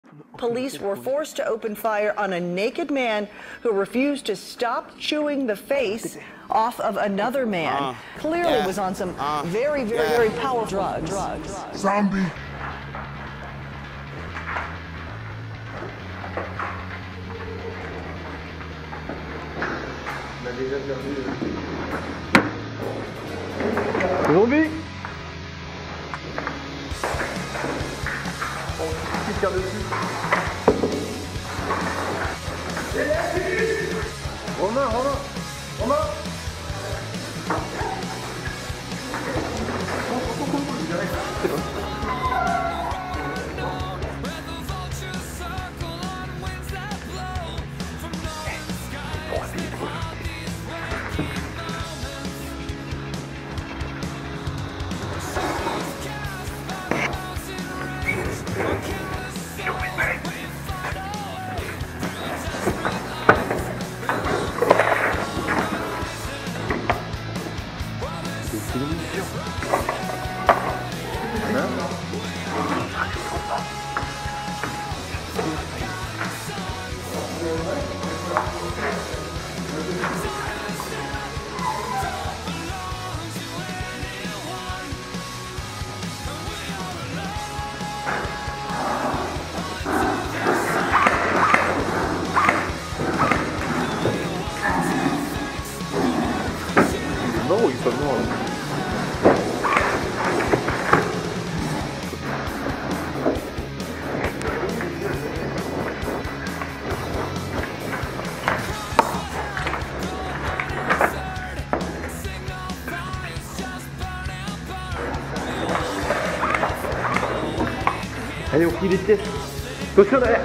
Police were forced to open fire on a naked man who refused to stop chewing the face off of another man. Clearly was on some very powerful drugs. Zombie. Zombie. Romain. Non, il est pas mort là. Allez, on file les pièces. Attention derrière.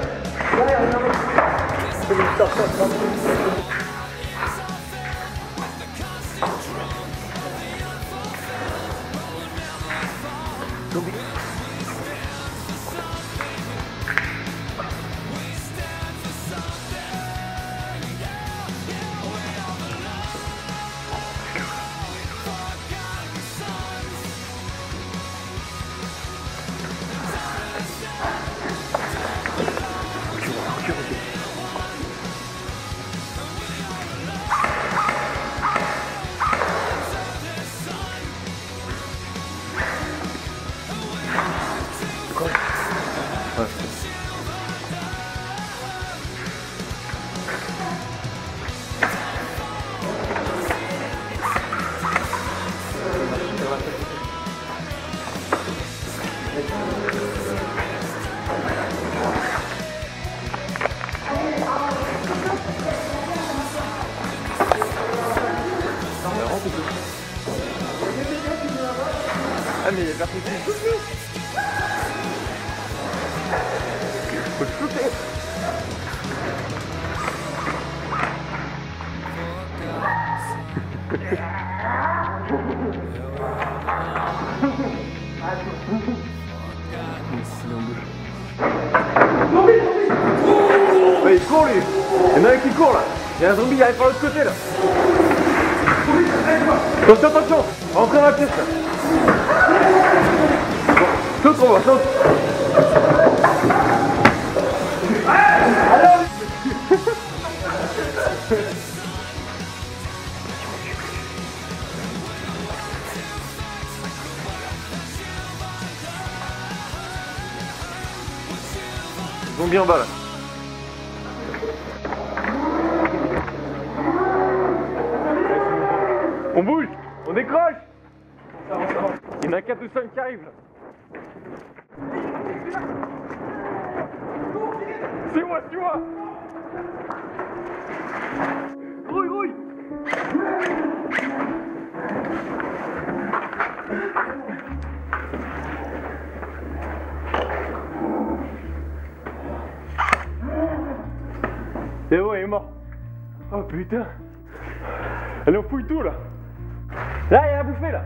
Ah mais il y a personne qui le shoot. Faut le shooter. Ouais, il court lui. Il y en a un qui court là. Il y a un zombie qui arrive par l'autre côté là. Attention, rentrez dans la pièce là. Saute, on va, saute. Zombie en bas là. On bouge, on décroche. Il y en a 4 ou 5 qui arrivent là. Suis-moi. Grouille. C'est bon, il est mort. Oh putain. Allez, on fouille tout là. Là, il y a à bouffer là.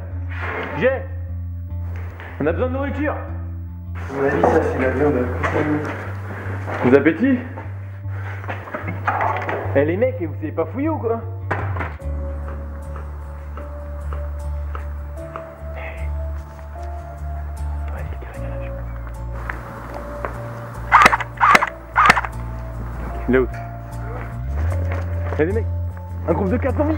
On a besoin de nourriture. À mon avis, ça c'est la viande. Vous appétit? Eh les mecs, vous savez pas fouiller ou quoi? Il est où? Y'a des mecs. Un groupe de 4 zombies.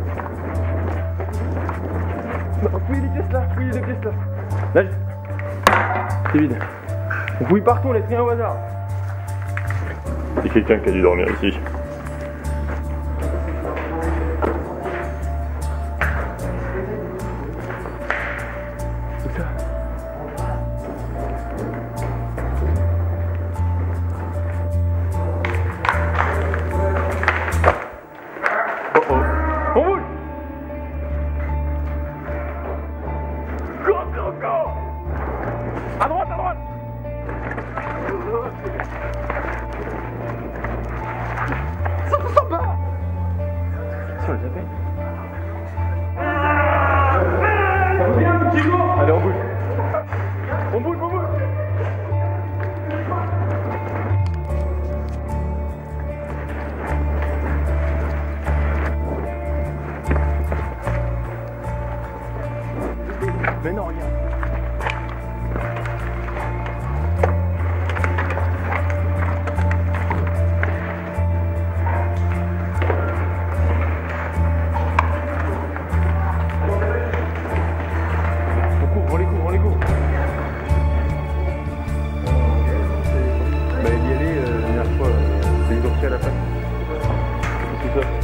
Fouillez les pièces là, fouillez les pièces là. Là, c'est vide. On fouille partout, on laisse rien au hasard. C'est quelqu'un qui a dû dormir ici. C'est ça. Oh oh. On bouge. Go, go, go. À droite, à droite. Ça ressemble pas. Si on les appelle. Ça va bien, petit go. Allez, on bouge. On bouge, on bouge. Mais non, regarde. On les couvre, on les couvre. Bah, il y allait la dernière fois, c'est ils ont pris à la place. C'est ça.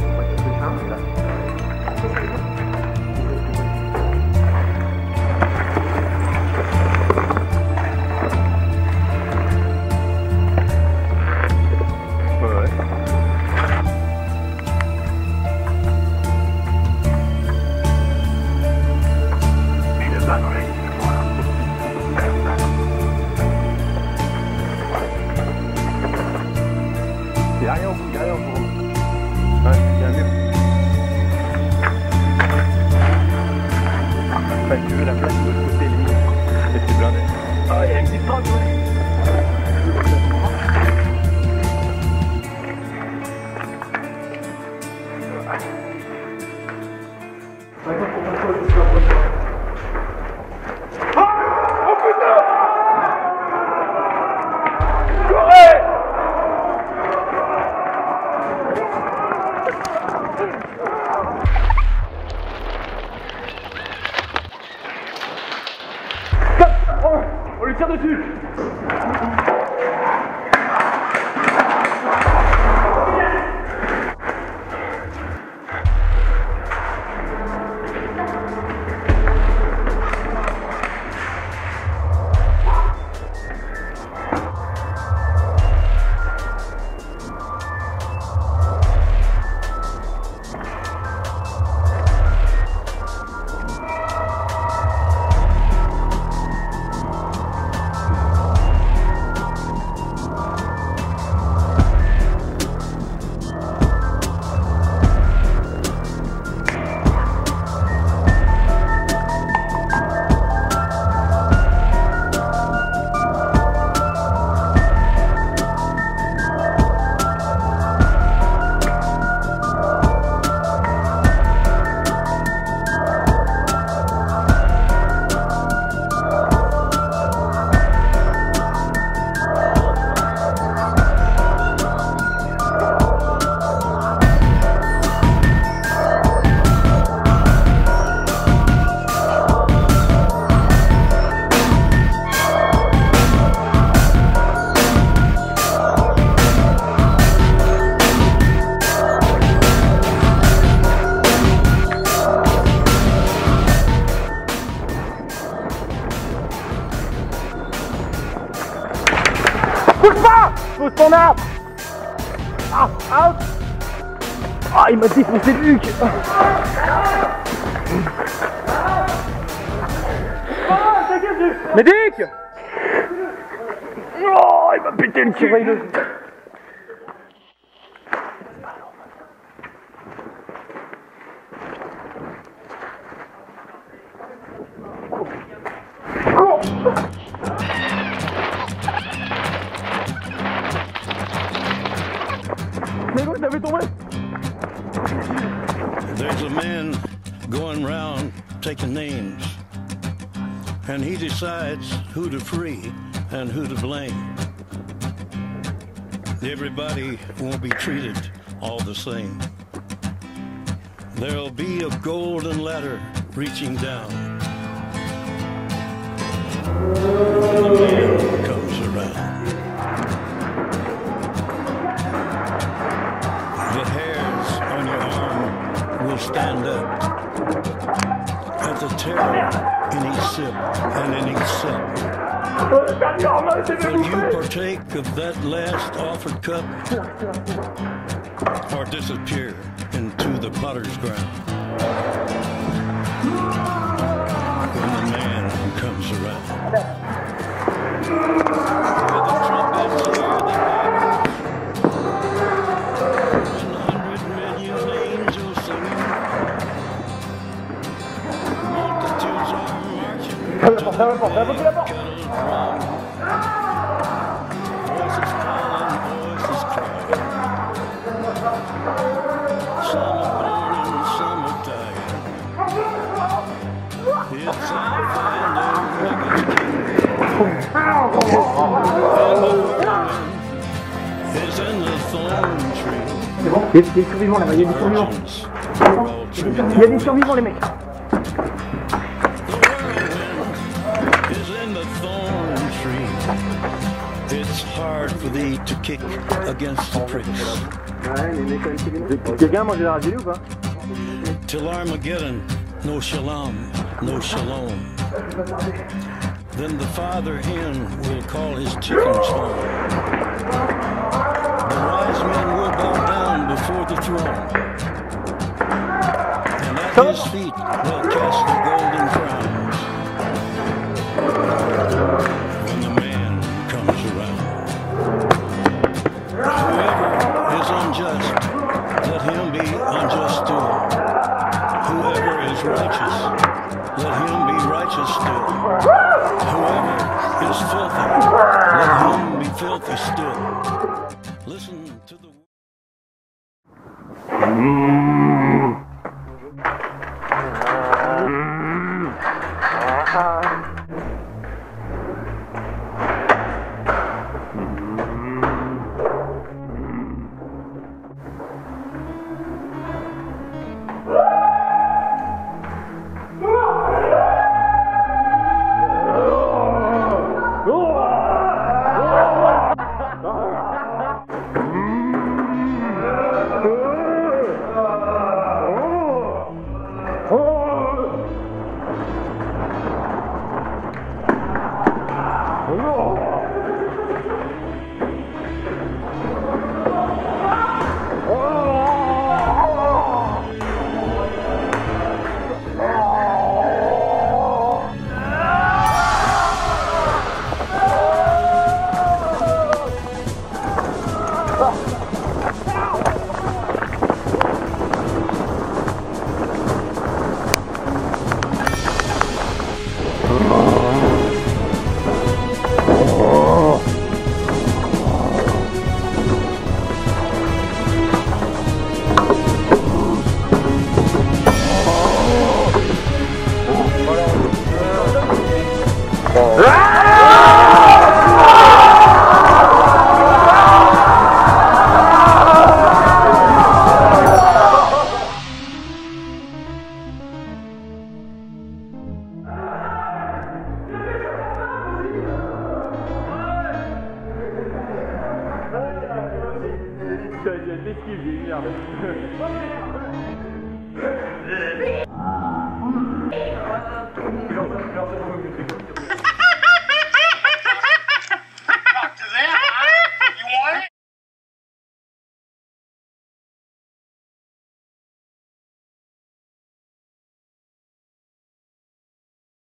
Il n'y a rien au bout, il n'y a rien au bout. Ouais, il y a un mur. Enfin, si tu veux la place de l'autre côté, limite. Et c'est blindé. Ah, il y a une petite trappe, on lui tire dessus. Bouge pas! Pose ton arbre! Ah! Out! Ah, il m'a défoncé le nuque! Médic! Oh, il m'a pété le cul! Mais l'autre avait tombé. There's a man going round taking names, and he decides who to free and who to blame. Everybody won't be treated all the same. There'll be a golden ladder reaching down when the man comes around. The hairs on your arm will stand up at the terror in each sip and in each sup. Will you partake of that last offered cup, or disappear into the potter's ground when the man comes around? With the trumpets hear the bells, 100 million angels singing, multitudes are marching to the kettle drum. Voices calling, voices crying. Some are born and some are dying. It's Alpha and Omega King. And the whirlwind is in the thorn tree. Il y a des survivants là-bas, il y a des survivants. Il y a des survivants les mecs. It's hard for thee to kick against the pricks. Quelqu'un a mangé la ragélie ou pas? Till Armageddon, no shalom, no shalom. Then the father hen will call his chickens home. The wise men will bow down before the throne, and at his feet they'll cast their golden crowns. When the man comes around, whoever is unjust, let him be unjust still. Whoever is righteous, let him be righteous still. Whoever is filthy, let him be filthy still. Listen to the J'ai esquivé, merde.